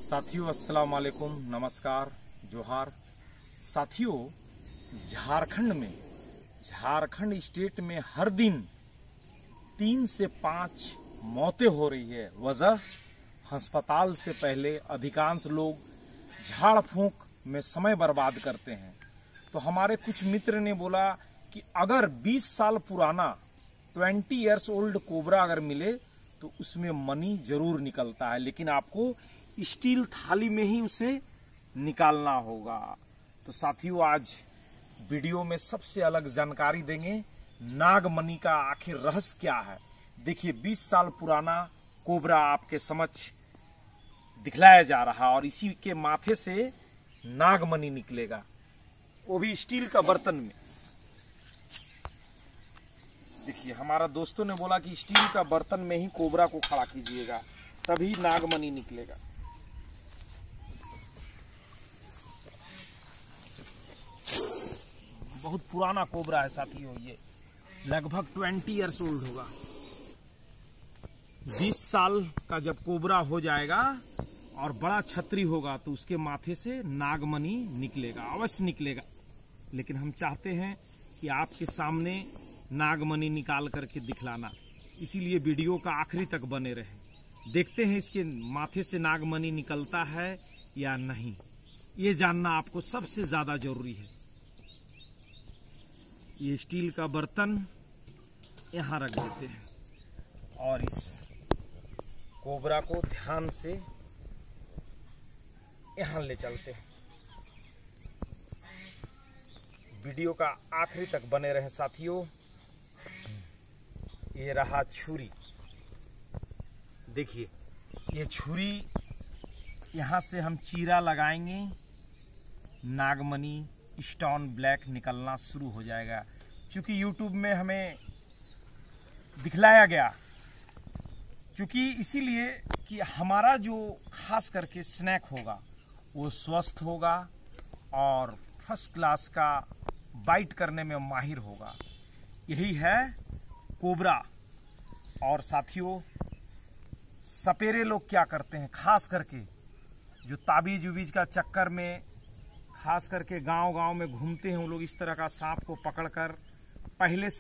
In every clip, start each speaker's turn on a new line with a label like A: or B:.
A: साथियों अस्सलाम वालेकुम, नमस्कार, जोहार। साथियों, झारखंड स्टेट में हर दिन 3 से 5 मौतें हो रही है। वजह, अस्पताल से पहले अधिकांश लोग झाड़ फूंक में समय बर्बाद करते हैं। तो हमारे कुछ मित्र ने बोला कि अगर 20 साल पुराना 20 ईयर्स ओल्ड कोबरा अगर मिले तो उसमें मनी जरूर निकलता है, लेकिन आपको स्टील थाली में ही उसे निकालना होगा। तो साथियों, आज वीडियो में सबसे अलग जानकारी देंगे, नागमणि का आखिर रहस्य क्या है। देखिए, 20 साल पुराना कोबरा आपके समक्ष दिखलाया जा रहा है और इसी के माथे से नागमणि निकलेगा, वो भी स्टील का बर्तन में। देखिए, हमारा दोस्तों ने बोला कि स्टील का बर्तन में ही कोबरा को खड़ा कीजिएगा, तभी नागमणि निकलेगा। बहुत पुराना कोबरा है साथियों, ये लगभग 20 ईयर्स ओल्ड होगा। 20 साल का जब कोबरा हो जाएगा और बड़ा छतरी होगा तो उसके माथे से नागमणि निकलेगा, अवश्य निकलेगा। लेकिन हम चाहते हैं कि आपके सामने नागमणि निकाल करके दिखलाना, इसीलिए वीडियो का आखिरी तक बने रहे। देखते हैं इसके माथे से नागमणि निकलता है या नहीं, ये जानना आपको सबसे ज्यादा जरूरी है। ये स्टील का बर्तन यहाँ रख देते हैं और इस कोबरा को ध्यान से यहाँ ले चलते हैं। वीडियो का आखिरी तक बने रहे साथियों। ये रहा छुरी। देखिए, ये छुरी, यहाँ से हम चीरा लगाएंगे, नागमणि स्टोन ब्लैक निकलना शुरू हो जाएगा। क्योंकि YouTube में हमें दिखलाया गया, क्योंकि इसीलिए कि हमारा जो खास करके स्नैक होगा वो स्वस्थ होगा और फर्स्ट क्लास का बाइट करने में माहिर होगा। यही है कोबरा। और साथियों, सपेरे लोग क्या करते हैं, खास करके जो ताबीज उबीज का चक्कर में खास करके गांव-गांव में घूमते हैं, वो लोग इस तरह का सांप को पकड़कर पहले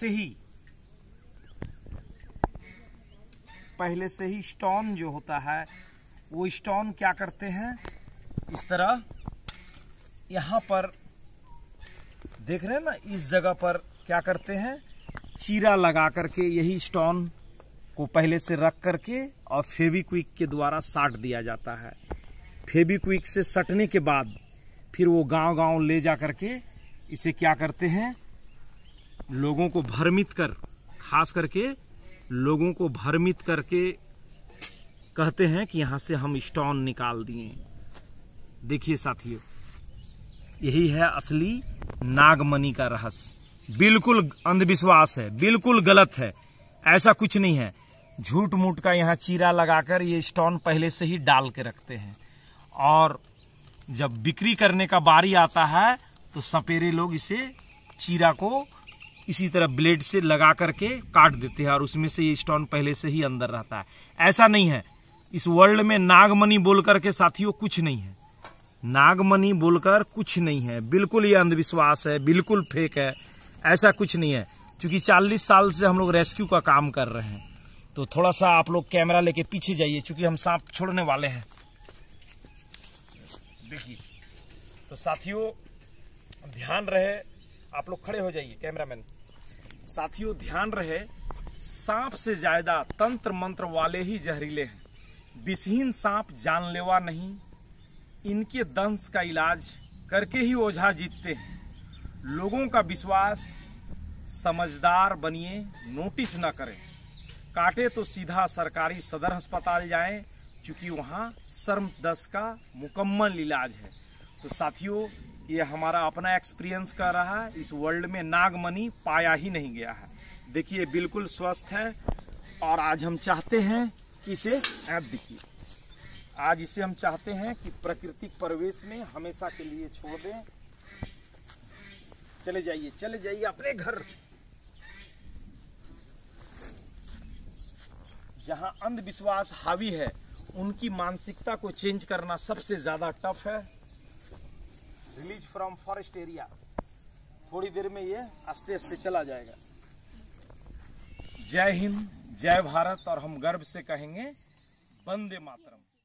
A: से ही स्टोन जो होता है वो स्टोन क्या करते हैं, इस तरह यहाँ पर देख रहे हैं ना, इस जगह पर क्या करते हैं, चीरा लगा करके यही स्टोन को पहले से रख करके और फेविक्विक के द्वारा साट दिया जाता है। फेविक्विक से सटने के बाद फिर वो गांव-गांव ले जा करके इसे क्या करते हैं, लोगों को भ्रमित कर, खास करके लोगों को भ्रमित करके कहते हैं कि यहाँ से हम स्टोन निकाल दिए। देखिए साथियों, यही है असली नागमणि का रहस्य। बिल्कुल अंधविश्वास है, बिल्कुल गलत है, ऐसा कुछ नहीं है। झूठ मूठ का यहाँ चीरा लगाकर ये स्टोन पहले से ही डाल के रखते हैं और जब बिक्री करने का बारी आता है तो सपेरे लोग इसे चीरा को इसी तरह ब्लेड से लगा करके काट देते हैं और उसमें से ये स्टोन पहले से ही अंदर रहता है। ऐसा नहीं है। इस वर्ल्ड में नागमणि बोल करके साथियों कुछ नहीं है। नागमणि बोलकर कुछ नहीं है, बिल्कुल ये अंधविश्वास है, बिल्कुल फेक है, ऐसा कुछ नहीं है। क्योंकि 40 साल से हम लोग रेस्क्यू का काम कर रहे हैं, तो थोड़ा सा आप लोग कैमरा लेके पीछे जाइए, क्योंकि हम सांप छोड़ने वाले हैं। देखिए, तो साथियों ध्यान रहे, आप लोग खड़े हो जाइए, कैमरामैन। साथियों ध्यान रहे, सांप से ज्यादा तंत्र मंत्र वाले ही जहरीले हैं। विषहीन सांप जानलेवा नहीं, इनके दंश का इलाज करके ही ओझा जीतते हैं। लोगों का विश्वास, समझदार बनिए, नोटिस न करें। काटे तो सीधा सरकारी सदर अस्पताल जाएं, क्योंकि वहाँ सर्मदस्त का मुकम्मल इलाज है। तो साथियों, ये हमारा अपना एक्सपीरियंस कर रहा है। इस वर्ल्ड में नागमणि पाया ही नहीं गया है। देखिए, बिल्कुल स्वस्थ है और आज हम चाहते हैं कि इसे देखिए, आज इसे हम चाहते हैं कि प्राकृतिक परिवेश में हमेशा के लिए छोड़ दें। चले जाइए अपने घर। जहां अंधविश्वास हावी है उनकी मानसिकता को चेंज करना सबसे ज्यादा टफ है। रिलीज फ्रॉम फॉरेस्ट एरिया, थोड़ी देर में ये आस्ते आस्ते चला जाएगा। जय हिंद, जय भारत, और हम गर्व से कहेंगे वंदे मातरम।